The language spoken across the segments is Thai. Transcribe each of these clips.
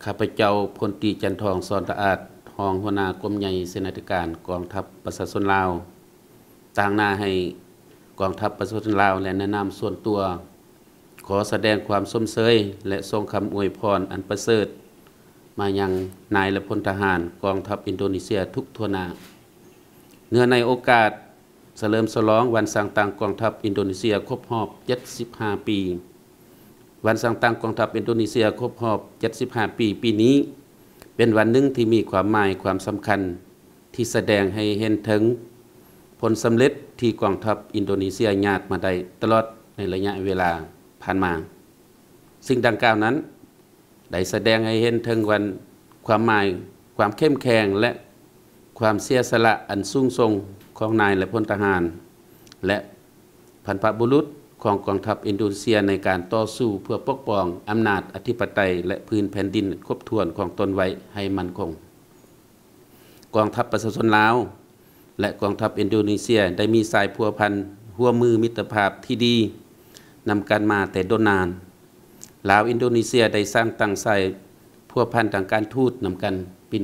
ข้าพเจ้าพลตรีจันทองสอนสะอาดรองหัวหน้ากรมใหญ่เสนาธิการกองทัพประชาชนลาวต่างหน้าให้กองทัพประชาชนลาวและแนะนำส่วนตัวขอแสดงความสมเสยและทรงคำอวยพรอันประเสริฐมายังนายและพลทหารกองทัพอินโดนีเซียทุกทั่วหน้าเนื่องในโอกาสเฉลิมฉลองวันสร้างตั้งกองทัพอินโดนีเซียครบรอบ75 ปีวันสร้างตั้งกองทัพอินโดนีเซียครบรอบ75 ปีปีนี้เป็นวันหนึ่งที่มีความหมายความสำคัญที่แสดงให้เห็นถึงผลสำเร็จที่กองทัพอินโดนีเซียญาติมาได้ตลอดในระยะเวลาผ่านมาสิ่งดังกล่าวนั้นได้แสดงให้เห็นถึงวันความหมายความเข้มแข็งและความเสียสละอันสูงส่งของนายและพลทหารและพันธบุรุษของกองทัพอินโดนีเซียในการต่อสู้เพื่อปกป้องอำนาจอธิปไตยและพื้นแผ่นดินครบถ้วนของตนไว้ให้มั่นคงกองทัพประชาชนลาวและกองทัพอินโดนีเซียได้มีสายพัวพันร่วมมือมิตรภาพที่ดีนำกันมาแต่ดนนานลาวอินโดนีเซียได้สร้างตั้งสายพัวพันทางการทูตนำกันปี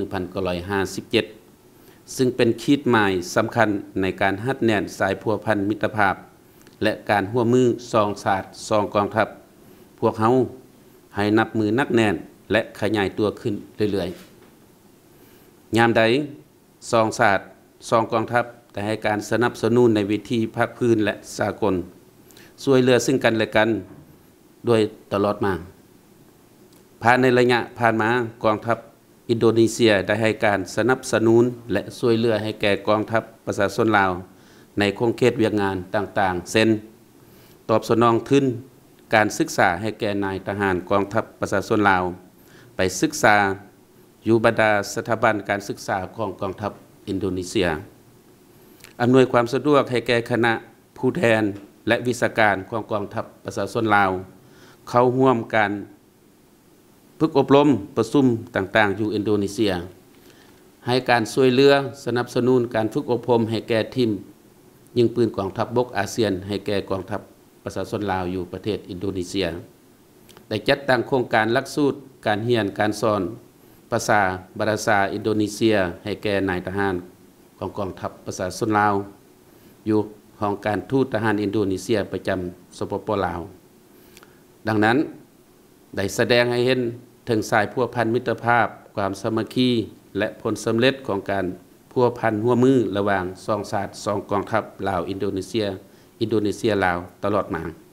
1957 ซึ่งเป็นขีดหมายสำคัญในการหัดแน่นสายพัวพันมิตรภาพและการร่วมมือสองชาติสองกองทัพพวกเขาให้นับมือนักแน่นและขยายตัวขึ้นเรื่อยๆยามใดสองชาติสองกองทัพแต่ให้การสนับสนุนในวิธีภาคพื้นและสากลช่วยเหลือซึ่งกันและกันโดยตลอดมาผ่านในระยะผ่านมากองทัพอินโดนีเซียได้ให้การสนับสนุนและช่วยเหลือให้แก่กองทัพประชาชนลาวในโครงเขตเวียกงานต่างๆเช่นตอบสนองทุนการศึกษาให้แก่นายทหารกองทัพประชาชนลาวไปศึกษาอยู่บรรดาสถาบันการศึกษาของกองทัพอินโดนีเซียอำนวยความสะดวกให้แก่คณะผู้แทนและวิชาการของกองทัพประชาชนลาวเข้าร่วมการฝึกอบรมประชุมต่างๆอยู่อินโดนีเซียให้การช่วยเหลือสนับสนุนการฝึกอบรมให้แก่ทีมยิงปืนกองทัพบกอาเซียนให้แก่กองทัพประชาชนลาวอยู่ประเทศอินโดนีเซียได้จัดตั้งโครงการหลักสูตรการเรียนการสอนภาษาอินโดนีเซียให้แก่นายทหารของกองทัพประชาชนลาวอยู่ห้องการทูตทหารอินโดนีเซียประจำสปป.ลาวดังนั้นได้แสดงให้เห็นถึงสายพัวพันมิตรภาพความสามัคคีและผลสำเร็จของการพัวพันร่วมมือระหว่างสองชาติสองกองทัพลาวอินโดนีเซียลาวตลอดมา